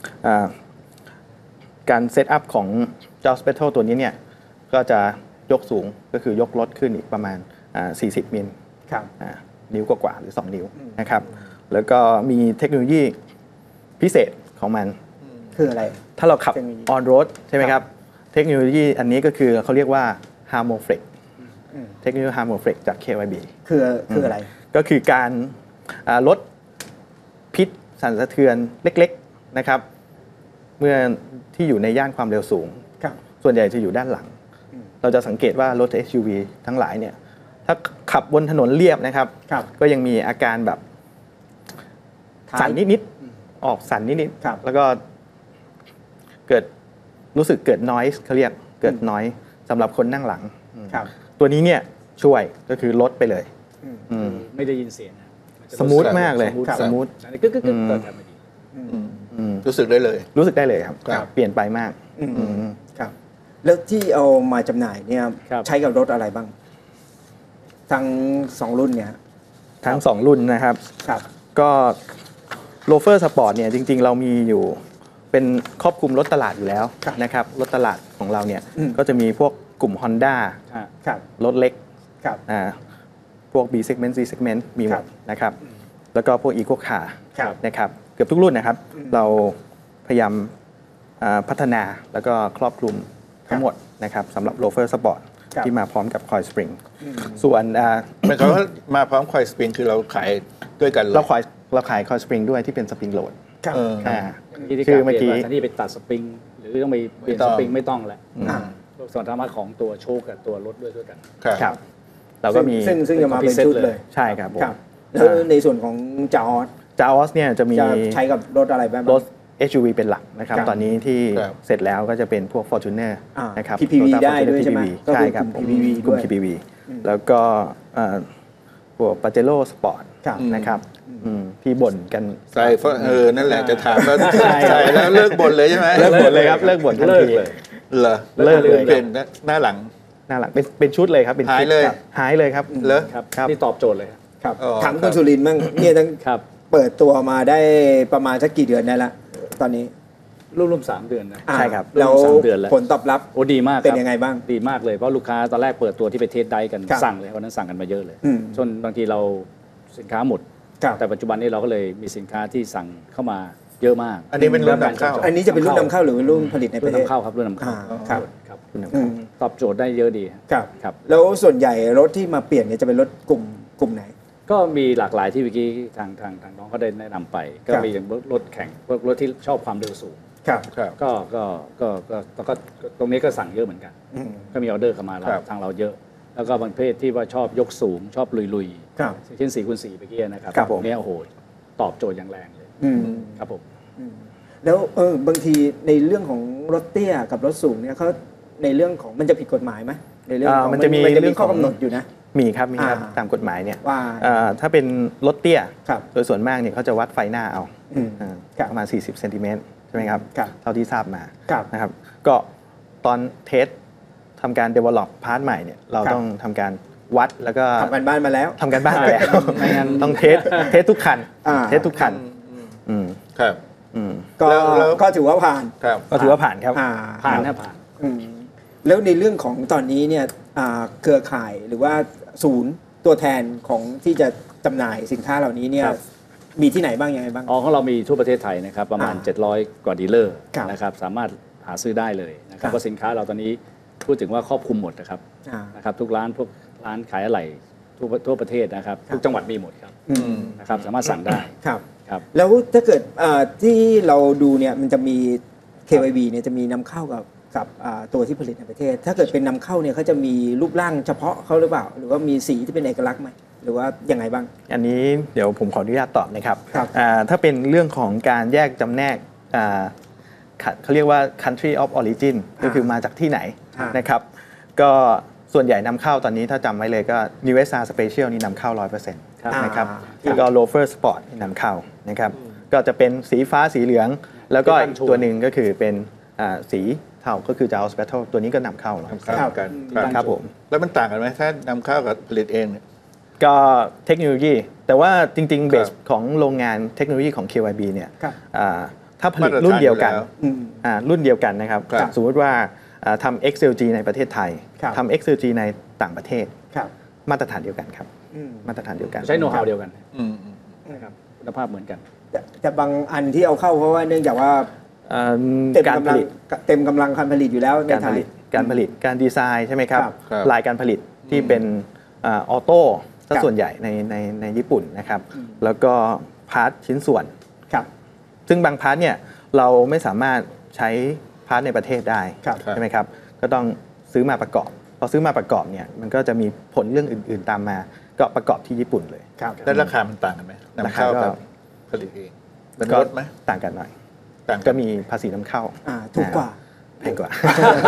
การเซตอัพของเจ้า Spectral ตัวนี้เนี่ยก็จะยกสูงก็คือยกรถขึ้นอีกประมาณ40 มิลนิ้วกว่าหรือ2 นิ้วนะครับแล้วก็มีเทคโนโลยีพิเศษของมันคืออะไรถ้าเราขับออนโรดใช่ไหมครับเทคโนโลยีอันนี้ก็คือเขาเรียกว่า Harmoflex เทคโนโลยี Harmoflex จาก KYB คืออะไรก็คือการลดพิษสั่นสะเทือนเล็กๆนะครับเมื่อที่อยู่ในย่านความเร็วสูงส่วนใหญ่จะอยู่ด้านหลังเราจะสังเกตว่ารถ SUV ทั้งหลายเนี่ยถ้าขับบนถนนเรียบนะครับก็ยังมีอาการแบบสั่นนิดๆออกสั่นนิดๆแล้วก็เกิดรู้สึกเกิด noise เขาเรียกเกิด noise สำหรับคนนั่งหลังตัวนี้เนี่ยช่วยก็คือลดไปเลยไม่ได้ยินเสียงสมูทมากเลยสมูทกึ๊กๆก็ทำไม่ดีรู้สึกได้เลยครับเปลี่ยนไปมากครับแล้วที่เอามาจำหน่ายเนี่ยใช้กับรถอะไรบ้างทั้ง2รุ่นเนี่ยทั้ง2รุ่นนะครับก็โลเฟอร์สปอร์ตเนี่ยจริงๆเรามีอยู่เป็นครอบคลุมรถตลาดอยู่แล้วนะครับรถตลาดของเราเนี่ยก็จะมีพวกกลุ่ม Honda รถเล็กพวก B segment C segment มีหมดนะครับแล้วก็พวก Eco Car นะครับเกือบทุกรุ่นนะครับเราพยายามพัฒนาแล้วก็ครอบคลุมทั้งหมดนะครับสำหรับ Loafer Sport ที่มาพร้อมกับ Coil Spring ส่วนหมายความว่ามาพร้อม Coil Spring คือเราขายด้วยกันเราขาย Coil Spring ด้วยที่เป็น Spring Load คือเมื่อกี้ที่ไปตัดสปริงหรือต้องไปเปลี่ยนสปริงไม่ต้องแหละส่วนธรรมะของตัวโชคกับตัวรถด้วยกันครับเราก็มีซึ่งจะมาเป็นชุดเลยใช่ครับแล้วในส่วนของจาออสเนี่ยจะมีใช้กับรถอะไรบ้างรถ SUV เป็นหลักนะครับตอนนี้ที่เสร็จแล้วก็จะเป็นพวก Fortuner นะครับ PPV ได้ด้วยใช่ไหมใช่ครับ กลุ่ม PPV แล้วก็พวก Pajero Sport นะครับที่บ่นกันใช่นั่นแหละจะถามว่าใช่แล้วเลิกบ่นเลยใช่ไหมเลิกบ่นเลยครับเลิกบ่นทันทีเหรอเลิกเลยเป็นหน้าหลังเป็นชุดเลยครับหายเลยครับเหรอที่ตอบโจทย์เลยครับถามคุณสุรินทร์บ้างเนี่ยตั้งเปิดตัวมาได้ประมาณสักกี่เดือนได้ละตอนนี้ร่วม3 เดือนนะใช่ครับแล้วผลตอบรับดีมากเป็นยังไงบ้างดีมากเลยเพราะลูกค้าตอนแรกเปิดตัวที่ไปเทสได้กันสั่งเลยวันนั้นสั่งกันมาเยอะเลยจนบางทีเราสินค้าหมดแต่ปัจจุบันนี้เราก็เลยมีสินค้าที่สั่งเข้ามาเยอะมากอันนี้เป็นรุ่นนำเข้าอันนี้จะเป็นรุ่นนำเข้าหรือรุ่นผลิตในประเทศรุ่นนำเข้าครับรุ่นนำเข้าครับตอบโจทย์ได้เยอะดีครับแล้วส่วนใหญ่รถที่มาเปลี่ยนเนี่ยจะเป็นรถกลุ่มไหนก็มีหลากหลายที่เมื่อกี้ทางน้องก็ได้แนะนำไปก็มีอย่างรถแข่งรถที่ชอบความเร็วสูงก็ตรงนี้ก็สั่งเยอะเหมือนกันก็มีออเดอร์เข้ามาทางเราเยอะแล้วก็บางเพศที่ว่าชอบยกสูงชอบลุยเช่น4x4เมื่อกี้นะครับตรงนี้โอ้โหตอบโจทย์อย่างแรงเลยครับผมแล้วบางทีในเรื่องของรถเตี้ยกับรถสูงเนี่ยเขาในเรื่องของมันจะผิดกฎหมายไหมในเรื่องของมันจะมีเรื่องข้อกำหนดอยู่นะมีครับตามกฎหมายเนี่ยถ้าเป็นรถเตี้ยโดยส่วนมากเนี่ยเขาจะวัดไฟหน้าเอาประมาณ40 เซนติเมตรใช่ไหมครับเท่าที่ทราบมานะครับก็ตอนเทสทำการ develop พาร์ทใหม่เนี่ยเราต้องทำการวัดแล้วก็ทำการบ้านมาแล้วต้องเทสทุกคันครับก็แล้วก็ถือว่าผ่านครับก็ถือว่าผ่านครับผ่านนะผ่านอืมแล้วในเรื่องของตอนนี้เนี่ยเครือข่ายหรือว่าศูนย์ตัวแทนของที่จะจำหน่ายสินค้าเหล่านี้เนี่ยครับมีที่ไหนบ้างยังไงบ้างของเรามีทั่วประเทศไทยนะครับประมาณ 700 กว่าดีลเลอร์ครับนะครับสามารถหาซื้อได้เลยนะคครัรับบ เพราะสินค้าเราตอนนี้พูดถึงว่าครอบคลุมหมดนะครับอ่านะครับทุกร้านพวกร้านขายอะไหล่ทั่วประเทศนะครับทุกจังหวัดมีหมดครับอืมนะครับสามารถสั่งได้ครับครับแล้วถ้าเกิดที่เราดูเนี่ยมันจะมี KYB เนี่ยจะมีนำเข้ากับตัวที่ผลิตในประเทศ ถ้าเกิดเป็นนำเข้าเนี่ยเขาจะมีรูปร่างเฉพาะเขาหรือเปล่า หรือว่ามีสีที่เป็นเอกลักษณ์ไหมหรือว่ายังไงบ้างอันนี้เดี๋ยวผมขออนุญาตตอบนะครับครับถ้าเป็นเรื่องของการแยกจำแนกเขาเรียกว่า country of origin ก็คือมาจากที่ไหนนะครับก็ส่วนใหญ่นำเข้าตอนนี้ถ้าจำไว้เลยก็ USA Special นี่นำเข้า 100% นะครับแล้วก็ Loafer Sport นี่นำเข้านะครับก็จะเป็นสีฟ้าสีเหลือง แล้วก็อีกตัวหนึ่งก็คือเป็นสีเทาก็คือ Jaws Battle ตัวนี้ก็นำเข้านำเข้ากันครับผมแล้วมันต่างกันไหมถ้านำเข้ากับผลิตเองเนี่ยก็เทคโนโลยี แต่ว่าจริงๆเบครัสบของโรงงานเทคโนโลยีของ KYB เนี่ยครับถ้าผลิตรุ่นเดียวกันมาตรฐานอยู่แล้วรุ่นเดียวกันนะครับครับสมมติว่าทำ XLG ในประเทศไทยครับทำ XLG ในต่างประเทศครับมาตรฐานเดียวกันครับอืมมาตรฐานเดียวกันใช้โน้ตฮาวเดียวกันอืมนะครับคุณภาพเหมือนกันแต่บางอันที่เอาเข้าเพราะว่าเนื่องจากว่าเอ่อเต็มการกำผลังลิตเต็มกำลังการผลิตอยู่แล้วในการไทผยลิตการผลิตการดีไซน์ใช่ไหมครับครับครับลายการผลิตที่เป็นออโต้ซะครับส่วนใหญ่ในญี่ปุ่นนะครับแล้วก็พาร์ทชิ้นส่วนครับซึ่งบางพาร์ทเนี่ยเราไม่สามารถใช้พาร์ทในประเทศได้ครับใช่ไหมครับก็ต้องซื้อมาประกอบพอซื้อมาประกอบเนี่ยมันก็จะมีผลเรื่องอื่นๆตามมาก็ประกอบที่ญี่ปุ่นเลยครับแล้วราคามันต่างกันไหมนำเข้ากับผลิตเองเป็นก็ลดไหมต่างกันหน่อยต่างก็มีภาษีนำเข้าถูกกว่าแพงกว่า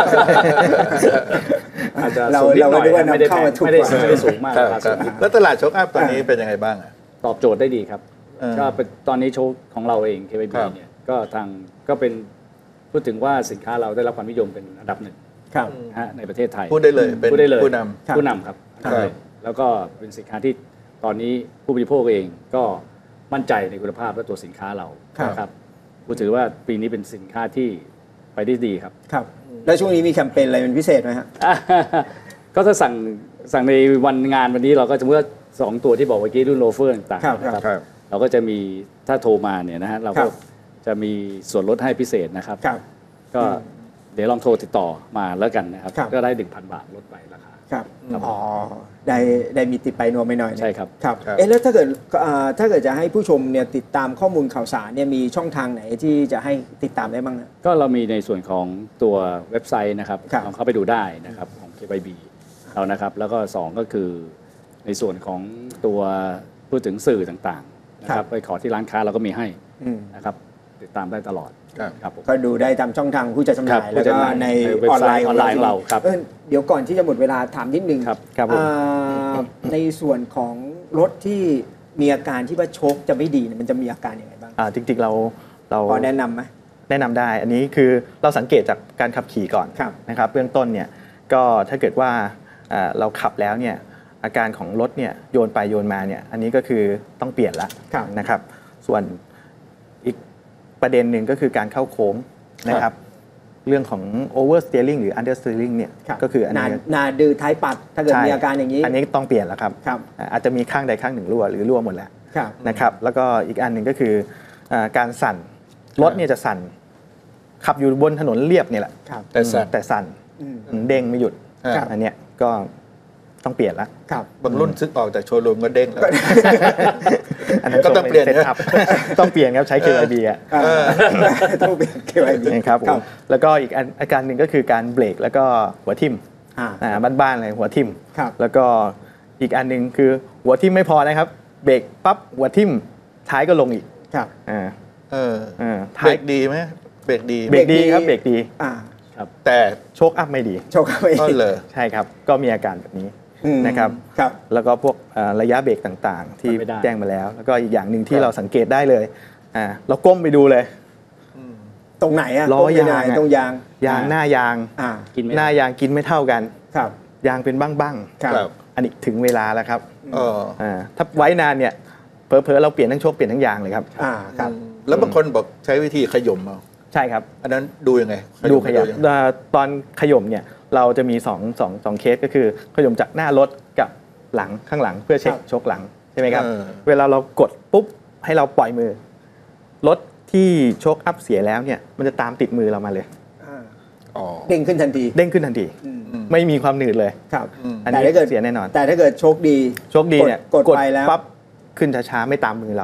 อาจจะเราสูงนิดหน่อยเรานึกว่าไม่ได้นำเข้าแพงมาถูกไม่ได้กว่าไม่ได้สูงมากครับราคาครัสูบงแล้วตลาดโชคอัพตอนนี้เป็นยังไงบ้างอ่ะตอบโจทย์ได้ดีครับ ก็เป็นตอนนี้โชว์ของเราเอง KYB ครับเนี่ยก็เป็นพูดถึงว่าสินค้าเราได้รับความนิยมเป็นอันดับหนึ่งครับนะฮะในประเทศไทยพูดได้เลยเป็นพูดได้เลยผู้นครับผู้นำครับครับแล้วก็เป็นสินค้าที่ตอนนี้ผู้บริโภคเองก็มั่นใจในคุณภาพและตัวสินค้าเราครับนะครับพูดถือว่าปีนี้เป็นสินค้าที่ไปได้ดีครับครับ แล้วช่วงนี้มีแคมเปญอะไรเป็นพิเศษไหมฮะก็ถ้าสั่งในวันงานวันนี้เราก็จะเมื่อ2ตัวที่บอกเมื่อกี้รุ่นโลเฟอร์ต่างครับๆนะครับครับเราก็จะมีถ้าโทรมาเนี่ยนะฮะเราครัก็บจะมีส่วนลดให้พิเศษนะครับครับก็เดี๋ยวลองโทรติดต่อมาแล้วกันนะครับครับก็ได้ 1,000 บาทลดไปราคาครับครับอ๋อได้มีติดไปนัวไปหน่อยนะใช่ครับครับครับแล้วถ้าเกิดจะให้ผู้ชมเนี่ยติดตามข้อมูลข่าวสารเนี่ยมีช่องทางไหนที่จะให้ติดตามได้บ้างนะก็เรามีในส่วนของตัวเว็บไซต์นะครับครับลองเข้าไปดูได้นะครับของ KYB เรานะครับแล้วก็2ก็คือในส่วนของตัวพูดถึงสื่อต่างๆนะครับไปขอที่ร้านค้าเราก็มีให้อืมนะครับติดตามได้ตลอดครับครับผมก็ดูได้ตามช่องทางผู้จัดจำหครัน่าบยแล้วก็ในเว็บออนไซไลต์น์ออนไลน์ของเราครับเดี๋ยวก่อนที่จะหมดเวลาถามนิดนึงครับครับผมในส่วนของรถที่มีอาการที่ว่าโชคจะไม่ดีเนี่ยมันจะมีอาการยังไงบ้างจริงๆเราพอแนะนำไหมแนะนำได้ อันนี้คือเราสังเกตจากการขับขี่ก่อนครับนะครับเบื้องต้นเนี่ยก็ถ้าเกิดว่าเราขับแล้วเนี่ยอาการของรถเนี่ยโยนไปโยนมาเนี่ยอันนี้ก็คือต้องเปลี่ยนละครับนะครับส่วนอีกประเด็นหนึ่งก็คือการเข้าโค้งนะครับเรื่องของ over steering หรือ under steering เนี่ยครับก็คืออันนี้นาดื้อท้ายปัดถ้าเกิดใช่มีอาการอย่างนี้อันนี้ต้องเปลี่ยนแล้วครับครับอาจจะมีข้างใดข้างหนึ่งรั่วหรือรั่วหมดแล้วครับนะครับแล้วก็อีกอันหนึ่งก็คือการสั่นรถเนี่ยจะสั่นขับอยู่บนถนนเรียบเนี่ยแหละครับแต่สั่นแต่สั่นอืมเด้งไม่หยุดครับอันเนี้ยก็ต้องเปลี่ยนละครับบางรุ่นซื้อออกจากโชว์รูมก็เด้งแล้วอันนั้นก็ต้องเปลี่ยนเซตอัพ ต้องเปลี่ยนครับใช้ KYB อ่ะต้องเป็นเกี่ยวกับนะครับผมแล้วก็อีกอาการหนึ่งก็คือการเบรกแล้วก็หัวทิ่ม บ้านๆเลยหัวทิ่มครับแล้วก็อีกอันหนึ่งคือหัวทิ่มไม่พอนะครับเบรกปั๊บหัวทิ่มท้ายก็ลงอีกครับอ่าเออท้าเบรยกดีไหมเบรกดีเบรกดีครับเบรกดีแต่โชคอัพไม่ดีโชคไปก็เลยใช่ครับก็มีอาการแบบนี้ นะครับครับแล้วก็พวกระยะเบรกต่างๆ ที่ไม่ได้แจ้งมาแล้ว แล้วก็อีกอย่างหนึ่งที่ครับเราสังเกตได้เลยเราก้มไปดูเลยตรงไหนอะล้อยางตรงไหนตรงยางยางหน้ายางกินไม่หน้าได้ยางกินไม่เท่ากันครับยางเป็นบ้างครับครับๆอันนี้ถึงเวลาแล้วครับเออถ้าไว้นานเนี่ยเผลอๆเราเปลี่ยนทั้งโชคเปลี่ยนทั้งยางเลยครับครับอืมแล้วบางคนบอกใช้วิธีขย่มเอาใช่ครับอันนั้นดูยังไงดูขย่มตอนขย่มเนี่ยเราจะมี2เคสก็คือขย่มจากหน้ารถกับหลังข้างหลังเพื่อเช็คโชคหลังใช่ไหมครับเวลาเรากดปุ๊บให้เราปล่อยมือรถที่โชคอัพเสียแล้วเนี่ยมันจะตามติดมือเรามาเลยเด้งขึ้นทันทีไม่มีความหนืดเลยครับอันนี้เสียแน่นอนแต่ถ้าเกิดโชคดีเนี่ยกดไปแล้วปั๊บขึ้นช้าๆไม่ตามมือเรา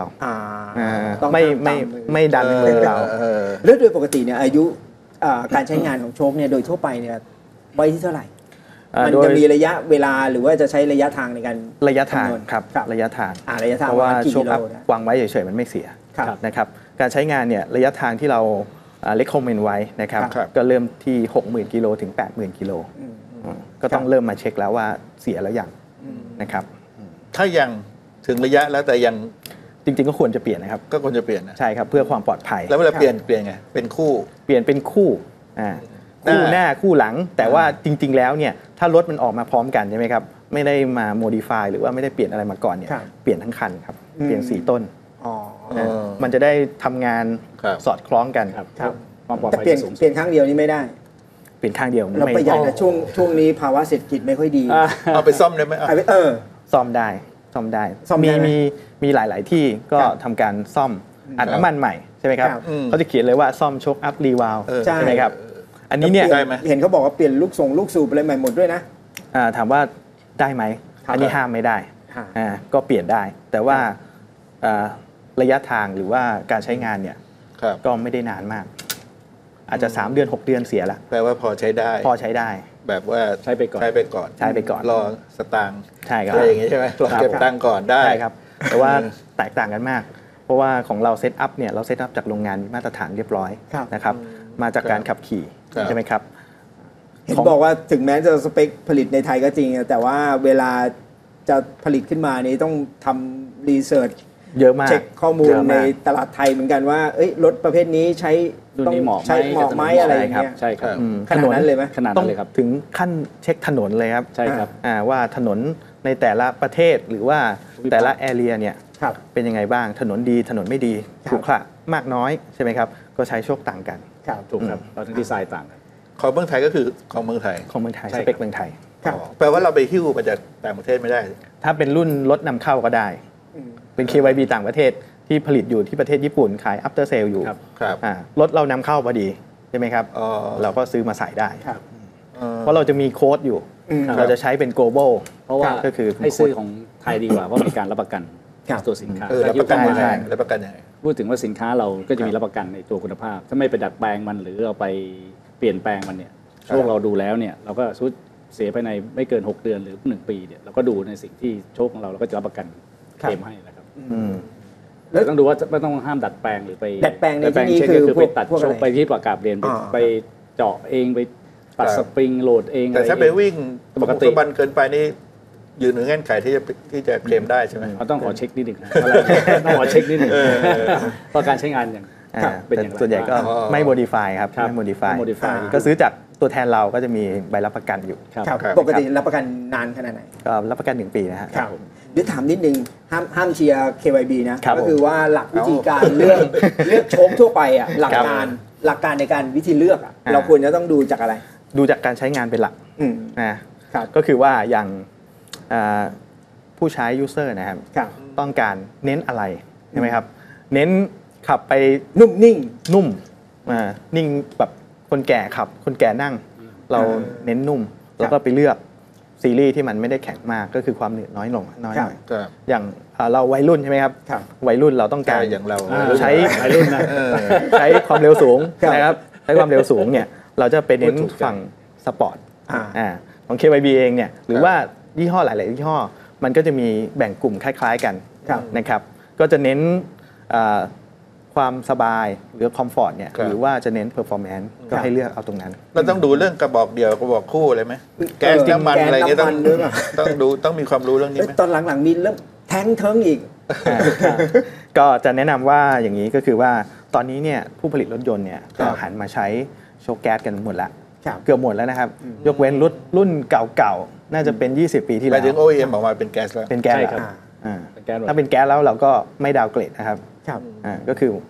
ไม่ดันมือเราแล้วโดยปกติเนี่ยอายุการใช้งานของโชคเนี่ยโดยทั่วไปเนี่ยไว้ที่เท่าไหร่มันจะมีระยะเวลาหรือว่าจะใช้ระยะทางในการระยะทางครับระยะทางเพราะว่าโชคอัพวางไว้เฉยๆมันไม่เสียนะครับการใช้งานเนี่ยระยะทางที่เราเลคคอมเมนต์ไว้นะครับก็เริ่มที่ 60,000 กิโลถึง 80,000 กิโลก็ต้องเริ่มมาเช็คแล้วว่าเสียแล้วยังนะครับถ้ายังถึงระยะแล้วแต่ยังจริงๆก็ควรจะเปลี่ยนนะครับก็ควรจะเปลี่ยนนะใช่ครับเพื่อความปลอดภัยแล้วเวลาเปลี่ยนไงเป็นคู่เปลี่ยนเป็นคู่คู่หน้าคู่หลังแต่ว่าจริงๆแล้วเนี่ยถ้ารถมันออกมาพร้อมกันใช่ไหมครับไม่ได้มาโมดิฟายหรือว่าไม่ได้เปลี่ยนอะไรมาก่อนเนี่ยเปลี่ยนทั้งคันครับเปลี่ยน4ต้นมันจะได้ทำงานสอดคล้องกันครับความปลอดภัยเปลี่ยนครั้งเดียวนี้ไม่ได้เปลี่ยนข้างเดียวเราประหยัดนะช่วงนี้ภาวะเศรษฐกิจไม่ค่อยดีเอาไปซ่อมได้ไหมซ่อมได้มีหลายๆที่ก็ทำการซ่อมอัดน้ำมันใหม่ใช่ไหมครับเขาจะเขียนเลยว่าซ่อมโชคอัพรีวาลใช่ไหมครับอันนี้เนี่ยเห็นเขาบอกว่าเปลี่ยนลูกสูบอะไรใหม่หมดด้วยนะถามว่าได้ไหมอันนี้ห้ามไม่ได้ก็เปลี่ยนได้แต่ว่าระยะทางหรือว่าการใช้งานเนี่ยก็ไม่ได้นานมากอาจจะ3 เดือน 6 เดือนเสียละแปลว่าพอใช้ได้แบบว่าใช้ไปก่อนรอสตางค์ใช่ครับอะไรอย่างงี้ใช่ไหมรอเก็บตังค์ก่อนได้ใช่ครับแต่ว่าแตกต่างกันมากเพราะว่าของเราเซตอัพเนี่ยเราเซตอัพจากโรงงานมาตรฐานเรียบร้อยนะครับมาจากการขับขี่ใช่ไหมครับเห็นบอกว่าถึงแม้จะสเปคผลิตในไทยก็จริงแต่ว่าเวลาจะผลิตขึ้นมานี้ต้องทำรีเสิร์ชเยอะมากเช็คข้อมูลในตลาดไทยเหมือนกันว่ารถประเภทนี้ใช้ต้องใช้เหมาะไหมอะไรอย่างเงี้ยใช่ครับขนาดนั้นเลยไหมขนาดนั้นเลยครับถึงขั้นเช็คถนนเลยครับใช่ครับว่าถนนในแต่ละประเทศหรือว่าแต่ละแอเรียเนี่ยเป็นยังไงบ้างถนนดีถนนไม่ดีขรุขระมากน้อยใช่ไหมครับก็ใช้โชคต่างกันถูกครับเราทั้งดีไซน์ต่างกันของเมืองไทยก็คือของเมืองไทยสเปคเมืองไทยแปลว่าเราไปหิ้วมาจากต่างประเทศไม่ได้ถ้าเป็นรุ่นรถนำเข้าก็ได้เป็น KYB ต่างประเทศที่ผลิตอยู่ที่ประเทศญี่ปุ่นขาย after sale อยู่รถเรานำเข้าพอดีใช่ไหมครับเราก็ซื้อมาใส่ได้เพราะเราจะมีโค้ดอยู่เราจะใช้เป็น global เพราะว่าก็คือให้ซื้อของไทยดีกว่าเพราะมีการรับประกันตัวสินค้ารับประกันยังไงรับประกันยังไงพูดถึงว่าสินค้าเราก็จะมีรับประกันในตัวคุณภาพถ้าไม่ไปดัดแปลงมันหรือเราไปเปลี่ยนแปลงมันเนี่ยช่วงเราดูแล้วเนี่ยเราก็ชุดเสียภายในไม่เกิน6 เดือนหรือ1 ปีเนี่ยเราก็ดูในสิ่งที่โชคของเราก็จะรับประกันเคลมให้นะครับแล้วต้องดูว่าไม่ต้องห้ามดัดแปลงหรือไปดัดแปลงในที่นี้คือไปตัดโชคไปที่ประกาศเรียนไปเจาะเองไปตัดสปริงโหลดเองแต่ถ้าไปวิ่งปกติบันเกินไปนี่ยืนในเงื่อนไขที่จะเคลมได้ใช่ไหมเราต้องขอเช็คนิดหนึ่งต้องขอเช็คนิดหนึ่งเพราะการใช้งานอย่างเป็นอย่างไรส่วนใหญ่ก็ไม่โมดิฟายครับไม่โมดิฟายก็ซื้อจากตัวแทนเราก็จะมีใบรับประกันอยู่ปกติรับประกันนานขนาดไหนก็รับประกัน1 ปีนะฮะเดี๋ยวถามนิดนึงห้ามเชียร์ KYB นะก็คือว่าหลักวิธีการเลือกโชคทั่วไปอ่ะหลักการในการวิธีเลือกเราควรจะต้องดูจากอะไรดูจากการใช้งานเป็นหลักนะก็คือว่าอย่างผู้ใช้ user นะครับต้องการเน้นอะไรใช่ไหมครับเน้นขับไปนุ่มนิ่งนุ่มนิ่งแบบคนแก่ขับคนแก่นั่งเราเน้นนุ่มแล้วก็ไปเลือกซีรีส์ที่มันไม่ได้แข็งมากก็คือความเหนื่อยน้อยลงน้อยหน่อยอย่างเราวัยรุ่นใช่ไหมครับวัยรุ่นเราต้องการอย่างเราใช้วัยรุ่นนะใช้ความเร็วสูงนะครับใช้ความเร็วสูงเนี่ยเราจะไปเน้นฝั่งสปอร์ตของ KYB เองเนี่ยหรือว่ายี่ห้อหลายๆยี่ห้อมันก็จะมีแบ่งกลุ่มคล้ายๆกันนะครับก็จะเน้นความสบายหรือคอมฟอร์ตเนี่ยหรือว่าจะเน้นเพอร์ฟอร์แมนซ์ก็ให้เลือกเอาตรงนั้นเราต้องดูเรื่องกระบอกเดียวกระบอกคู่เลยไหมแก๊สน้ำมันอะไรเงี้ยต้องมีความรู้เรื่องนี้ไหมตอนหลังๆมีเรื่องแท้งเทิงอีกก็จะแนะนำว่าอย่างนี้ก็คือว่าตอนนี้เนี่ยผู้ผลิตรถยนต์เนี่ยก็หันมาใช้โชคแก๊สกันหมดแล้วเกือบหมดแล้วนะครับยกเว้นรุ่นเก่าๆน่าจะเป็น20 ปีที่แล้วหมายถึง OEM ออกมาเป็นแก๊สแล้วเป็นแก๊สถ้าเป็นแก๊สแล้วเราก็ไม่ดาวเกรดนะครับก็คือใช้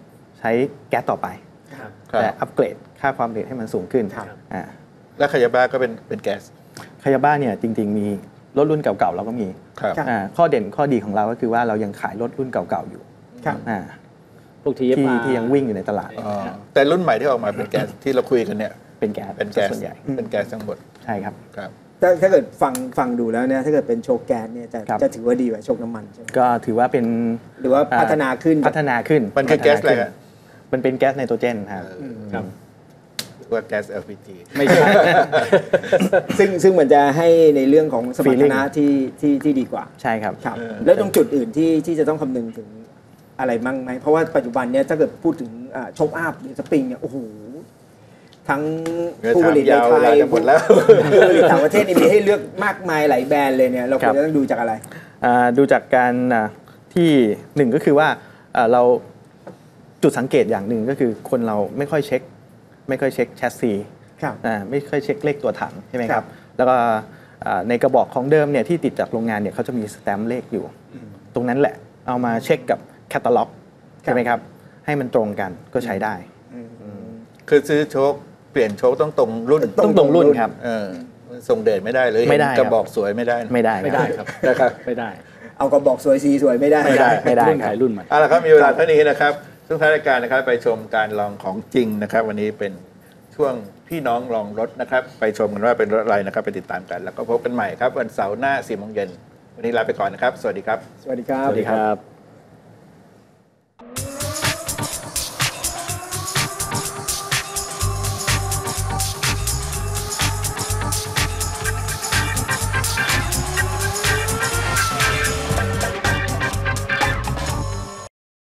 ช้แก๊สต่อไปครับแต่อัปเกรดค่าความเร็วให้มันสูงขึ้นครับอ่าแล้วคายาบ้าก็เป็นแก๊สคายาบ้าเนี่ยจริงๆมีรถรุ่นเก่าๆเราก็มีครับข้อเด่นข้อดีของเราก็คือว่าเรายังขายรถรุ่นเก่าๆอยู่ครับพวกที่ TFR ที่ยังวิ่งอยู่ในตลาดอ๋อแต่รุ่นใหม่ที่ออกมาเป็นแก๊สที่เราคุยกันเนี่ยเป็นแก๊สเป็นแก๊สส่วนใหญ่เป็นแก๊สทั้งหมดใช่ครับครับถ้าเกิดฟังดูแล้วเนี่ยถ้าเกิดเป็นโชคแก๊สเนี่ยจะครับจะถือว่าดีกว่าโชคน้ำมันใช่ไหมก็ถือว่าเป็นหรือว่าพัฒนาขึ้นพัฒนาขึ้นมันคือแก๊สอะไรฮะมันเป็นแก๊สไนโตรเจนครับครับว่าแก๊ส LPG ไม่ใช่ซึ่งมันจะให้ในเรื่องของสมรรถนะที่ดีกว่าใช่ครับครับ แล้วตรงจุดอื่นที่จะต้องคำนึงถึงอะไรมั่งไหมเพราะว่าปัจจุบันเนี่ยถ้าเกิดพูดถึงโชคอัพหรือสปริงเนี่ยโอ้โหทั้งผู้ผลิตในไทยหมดแล้วผู้ผลิตต่างประเทศนี่มีให้เลือกมากมายหลายแบรนด์เลยเนี่ยเราควรจะต้องดูจากอะไรดูจากการที่หนึ่งก็คือว่าเราจุดสังเกตอย่างหนึ่งก็คือคนเราไม่ค่อยเช็คแชสซีครับไม่ค่อยเช็คเลขตัวถังใช่ไหมคครัรับบ แล้วก็ในกระบอกของเดิมเนี่ยที่ติดจากโรงงานเนี่ยเขาจะมีสแตมป์เลขอยู่ ตรงนั้นแหละเอามาเช็คกับแคตตาล็อกใช่ไหมครับให้มันตรงกันก็ใช้ได้คือซื้อโชคเปลี่ยนโชคต้องตรงรุ่นต้องตรงรุ่นครับส่งเดชไม่ได้เลยไม่ได้กระบอกสวยไม่ได้นะไม่ได้ไม่ได้ครับนะครับไม่ได้เอากระบอกสวยสีสวยไม่ได้ไม่ได้รุ่นขายรุ่นใหม่เอาละครับมีเวลาเท่านี้นะครับช่วงท้ายรายการนะครับไปชมการลองของจริงนะครับ วันนี้เป็นช่วงพี่น้องลองรถนะครับ ไปชมกันว่าเป็นรถอะไรนะครับ ไปติดตามกัน แล้วก็พบกันใหม่ครับวันเสาร์หน้า 4 โมงเย็นวันนี้ลาไปก่อนนะครับ สวัสดีครับสวัสดีครับสวัสดีครับ